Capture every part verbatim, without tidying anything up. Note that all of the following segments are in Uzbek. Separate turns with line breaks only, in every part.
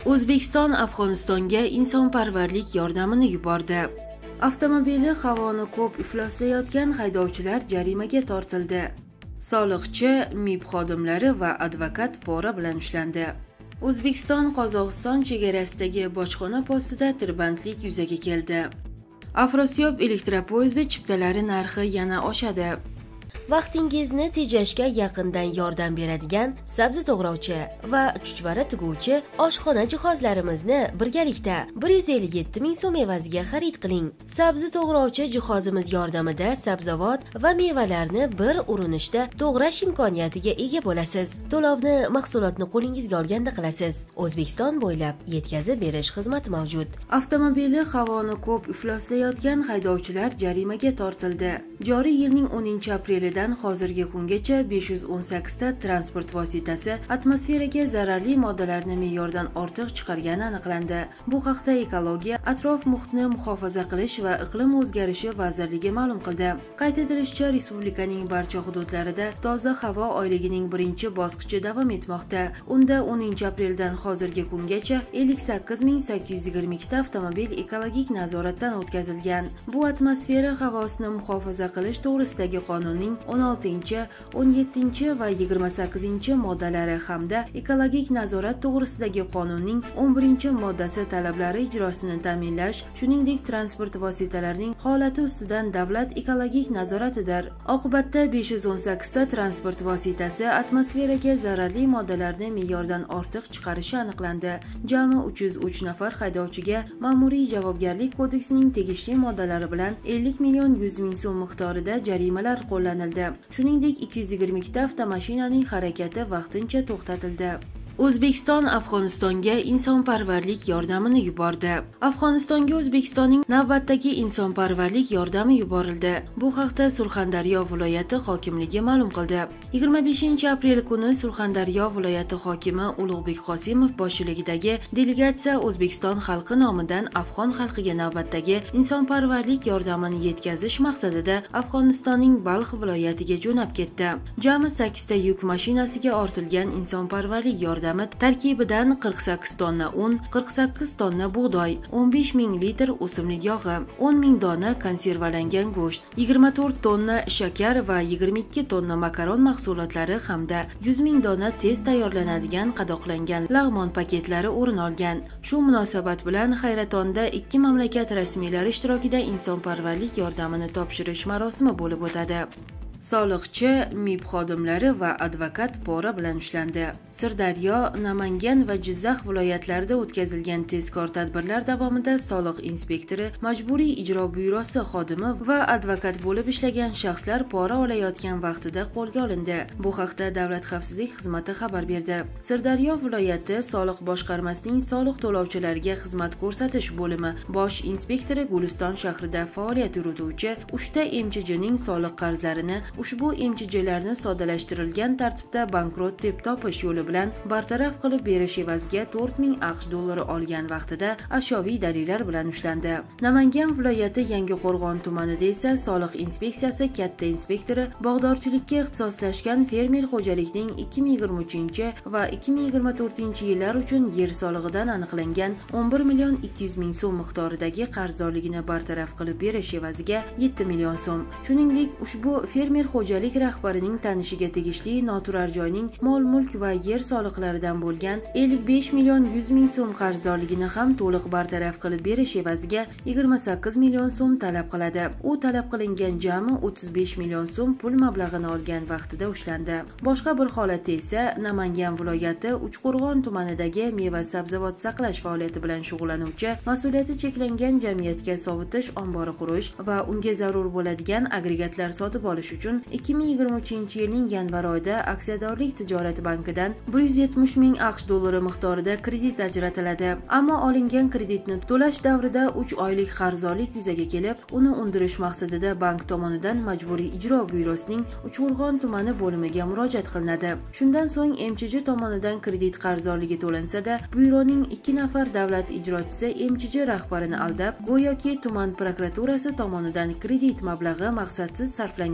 O'zbekiston Afg'onistonga insonparvarlik yordamini yubordi. Avtomobili havoni ko'p ifloslayotgan haydovchilar jarimaga tortildi. Soliqchi, M I B xodimlari va advokat pora bilan ushlandi. O'zbekiston Qozog'iston chegarasidagi bojxona postida tirbandlik yuzaga keldi. Afrosiyab elektropoyezdi chiptalari narxi yana oshadi. Vaqtingizni tejashga yaqindan yordam beradigan sabzi to'g'rovchi va chuchvara tuguvchi oshxona jihozlarimizni birgalikda bir yuz ellik yetti ming so'm evaziga xarid qiling. Sabzi to'g'rovchi jihozimiz yordamida sabzavot va mevalarni bir urinishda to'g'rash imkoniyatiga ega bo'lasiz. To'lovni mahsulotni qo'lingizga olganda qilasiz. O'zbekiston bo'ylab yetkazib berish xizmati mavjud. Avtomobili havoni ko'p ifloslayotgan haydovchilar jarimaga tortildi. Joriy yilning o'ninchi aprelidan hozirgi kungacha besh yuz o'n sakkiz ta transport vositasi atmosferaga zararli moddalarni me'yordan ortiq chiqargani aniqlandi. Bu haqda Ekologiya, atrof muhitni muhofaza qilish va iqlim o'zgarishi vazirligi ma'lum qildi. Qayd etilishicha, respublikaning barcha hududlarida toza havo oyligining birinchi bosqichi davom etmoqda. Unda o'ninchi apreldan hozirgi kungacha ellik sakkiz ming sakkiz yuz yigirma ikki ta avtomobil ekologik nazoratdan o'tkazilgan. Bu atmosfera havosini muhofaza qilish to'g'risidagi qonunning o'n oltinchi, o'n yettinchi va yigirma sakkizinchi moddalari hamda ekologik nazorat to'g'risidagi qonunning o'n birinchi moddasi talablari ijrosini ta'minlash, shuningdek transport vositalarining holati ustidan davlat ekologik nazoratidir. Oqibatda besh yuz o'n sakkiz ta transport vositasi atmosferaga zararli moddalarni me'yordan ortiq chiqarishi aniqlandi. Jami uch yuz uch nafar haydovchiga ma'muriy javobgarlik kodeksining tegishli moddalari bilan ellik million yuz ming so'm miqdorida jarimalar qo'llanildi. Shuningdek, ikki yuz yigirma ikki ta avtomashinaning harakati vaqtincha to'xtatildi. O'zbekiston Afg'onistonga insonparvarlik yordamini yubordi. Afg'onistonga O'zbekistonning navbatdagi insonparvarlik yordami yuborildi. Bu haqda Surxondaryo viloyati hokimligi ma'lum qildi. yigirma beshinchi aprel kuni Surxondaryo viloyati hokimi Ulug'bek Qosimov boshchiligidagi delegatsiya O'zbekiston xalqi nomidan afg'on xalqiga navbatdagi insonparvarlik yordamini yetkazish maqsadida Afg'onistonning Balx viloyatiga jo'nab ketdi. Jami sakkiz ta yuk mashinasiga ortilgan insonparvarlik yordami tarkibidan qirq sakkiz tonna un, qirq sakkiz tonna bug'doy, o'n besh ming litr o'simlik yog'i, o'n ming dona konservalangan go'sht, yigirma to'rt tonna shakar va yigirma ikki tonna makaron mahsulotlari hamda yuz ming dona tez tayyorlanadigan qadoqlangan lag'mon paketlari o'rin olgan. Shu munosabat bilan Hayratonda ikki mamlakat rasmiylari ishtirokida insonparvarlik yordamini topshirish marosimi bo'lib o'tadi. Soliqchi, M I B xodimlari va advokat pora bilan ushlandi. Sirdaryo, Namangan va Jizzax viloyatlarida o'tkazilgan tezkor tadbirlar davomida soliq inspektori, majburiy ijro byurosi xodimi va advokat bo'lib ishlagan shaxslar pora olayotgan vaqtida qo'lga olindi. Bu haqda Davlat xavfsizlik xizmati xabar berdi. Sirdaryo viloyati soliq boshqarmasining soliq to'lovchilarga xizmat ko'rsatish bo'limi bosh inspektori Guliston shahrida faoliyat yurituvchi uchta M Ch Jning soliq qarzlarini ushbu M Ch Jlarni soddalashtirilgan tartibda bankrot deb topish yo'li bilan bartaraf qilib berish evaziga to'rt ming AQSh dollari olgan vaqtida ashyoviy dalillar bilan ushlandi. Namangan viloyati Yangiqo'rg'on tumanida esa soliq inspeksiyasi katta inspektori bog'dorchilikka ixtisoslashgan fermer xo'jalikning ikki ming yigirma uchinchi va ikki ming yigirma to'rtinchi yillar uchun yer solig'idan aniqlangan o'n bir million ikki yuz ming so'm miqdoridagi qarzdorligini bartaraf qilib berish evaziga yetti million so'm. Shuningdek, ushbu fermer xo'jalik rahbarining tanishiga tegishli noturar joyning mol-mulk va yer soliqlaridan bo'lgan ellik besh million yuz ming so'm qarzdorligini ham to'liq bartaraf qilib berish evaziga yigirma sakkiz million so'm talab qiladi. U talab qilingan jami o'ttiz besh million so'm pul mablag'ini olgan vaqtida ushlandi. Boshqa bir holatda esa Namangan viloyati Uchqo'rg'on tumanidagi meva sabzavot saqlash faoliyati bilan shug'ullanuvchi mas'uliyati cheklangan jamiyatga sovutish ombori qurish va unga zarur bo'ladigan agregatlar sotib olish uchun ikki ming yigirma uchinchi yilning yanvar oyida aksiyadorlik tijorat bankidan bir yuz yetmish ming AQSh dollari miqdorida kredit ajratiladi. Ammo olingan kreditni to'lash davrida uch oylik qarzdorlik yuzaga kelib, uni undirish maqsadida bank tomonidan majburiy ijro byurosining Uchqo'rg'on tumani bo'limiga murojaat qilinadi. Shundan so'ng M Ch J tomonidan kredit qarzdorligi to'lansa-da, byuroning ikki nafar davlat ijrochisi M Ch J rahbarini aldab, go'yoki tuman prokuraturasi tomonidan kredit mablag'i maqsadsiz sarflanganligi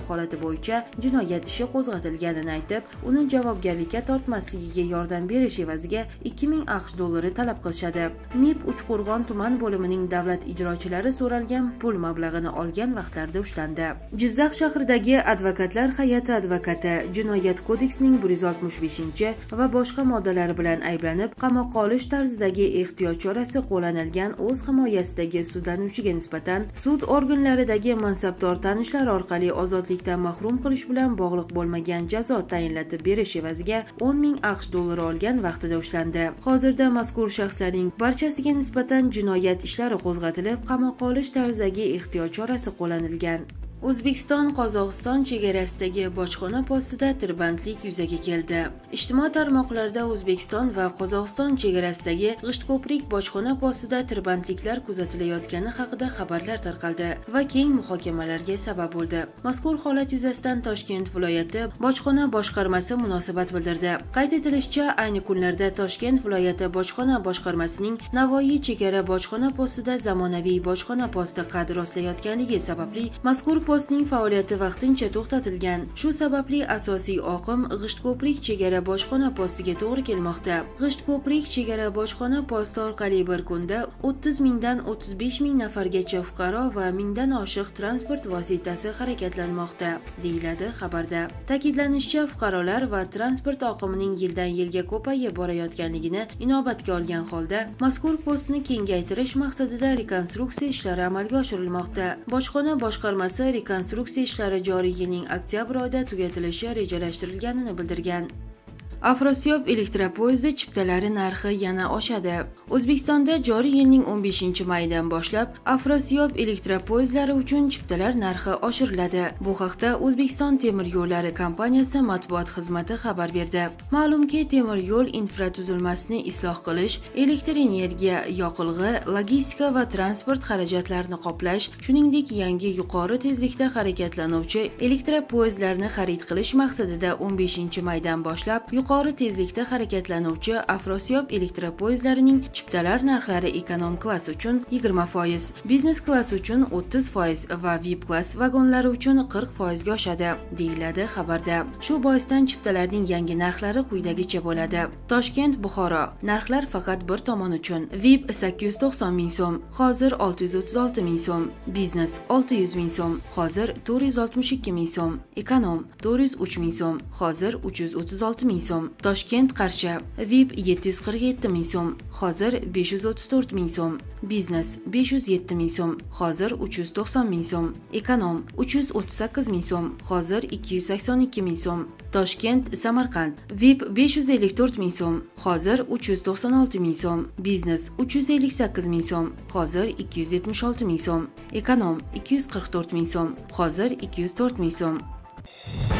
holati bo'yicha jinoyat ishi qo'zg'atilganini aytib, uni javobgarlikka tortmasligiga yordam berish evaziga ikki ming aqsh dollari talab qilishadi. MIB Uchqo'rg'on tuman bo'limining davlat ijrochilari so'ralgan pul mablag'ini olgan vaqtlarda ushlandi. Jizzax shahridagi advokatlar hay'ati advokati Jinoyat kodeksining bir yuz oltmish beshinchi va boshqa moddalari bilan ayblanib, qamoqqa olish tarzidagi ehtiyot chorasi qo'llanilgan o'z himoyasidagi sudlanuvchiga nisbatan sud organlaridagi mansabdor tanishlar orqali ozodlikdan mahrum qilish bilan bog'liq bo'lmagan jazo tayinlatib berish evaziga o'n ming aqsh dollari olgan vaqtida ushlandi. Hozirda mazkur shaxslarning barchasiga nisbatan jinoyat ishlari qo'zg'atilib, qamoqqa olish tarzidagi ehtiyot chorasi qo'llanilgan. O'zbekiston-Qozog'iston chegarasidagi bojxona postida tirbandlik yuzaga keldi. Ijtimoiy tarmoqlarda O'zbekiston va Qozog'iston chegarasidagi G'ishtko'prik bojxona postida tirbandliklar kuzatilayotgani haqida xabarlar tarqaldi va keng muhokamalarga sabab bo'ldi. Mazkur holat yuzasidan Toshkent viloyati bojxona boshqarmasi munosabat bildirdi. Qayd etilishicha, ayni kunlarda Toshkent viloyati bojxona boshqarmasining Navoiy chegara bojxona postida zamonaviy bojxona posti qad rostlayotganligi sababli mazkur postning faoliyati vaqtincha to'xtatilgan. Shu sababli asosiy oqim G'ishtko'prik chegara bojxona postiga to'g'ri kelmoqda. G'ishtko'prik chegara bojxona posti orqali bir kunda o'ttiz mingdan o'ttiz besh ming nafargacha fuqaro va mingdan oshiq transport vositasi harakatlanmoqda, deyiladi xabarda. Ta'kidlanishicha, fuqarolar va transport oqimining yildan yilga ko'payib borayotganligini inobatga olgan holda mazkur postni kengaytirish maqsadida rekonstruksiya ishlari amalga oshirilmoqda. Bojxona boshqarmasi rekonstruksiya ishlari joriy yilning oktyabr oyida tugatilishi rejalashtirilganini bildirgan. Afrosiyob elektropoyezdi chiptalari narxi yana oshadi. O'zbekistonda joriy yilning o'n beshinchi mayidan boshlab Afrosiyob elektropoyezdlari uchun chiptalar narxi oshiriladi. Bu haqda O'zbekiston temir yo'llari kompaniyasi matbuot xizmati xabar berdi. Ma'lumki, temir yo'l infratuzilmasini isloh qilish, elektr energiya, yoqilg'i, logistika va transport xarajatlarini qoplash, shuningdek yangi yuqori tezlikda harakatlanuvchi elektropoyezdlarni xarid qilish maqsadida o'n beshinchi maydan boshlab yuqori tezlikda harakatlanuvchi Afrosiyob elektropoyezdlarining chiptalar narxlari ekonom klass uchun yigirma foiz, biznes klass uchun o'ttiz foiz va V I P klass vagonlari uchun qirq foiz ga oshadi, deyiladi xabarda. Shu boisdan chiptalarning yangi narxlari quyidagicha bo'ladi. Toshkent, Buxoro. Narxlar faqat bir tomon uchun. V I P sakkiz yuz to'qson ming so'm, hozir olti yuz o'ttiz olti ming so'm. Biznes olti yuz ming so'm, hozir to'rt yuz oltmish ikki ming so'm. Ekonom to'rt yuz uch ming so'm, hozir uch yuz o'ttiz olti ming so'm. Toshkent, Qarshi. V I P yetti yuz qirq yetti ming so'm, hozir besh yuz o'ttiz to'rt ming so'm. Biznes besh yuz yetti ming so'm, hozir uch yuz to'qson ming so'm. Ekonom uch yuz o'ttiz sakkiz ming so'm, hozir ikki yuz sakson ikki ming so'm. Toshkent, Samarqand. V I P besh yuz ellik to'rt ming so'm, hozir uch yuz to'qson olti ming so'm. Biznes uch yuz ellik sakkiz ming so'm, hozir ikki yuz yetmish olti ming so'm. Ekonom ikki yuz qirq to'rt ming so'm, hozir ikki yuz to'rt ming so'm.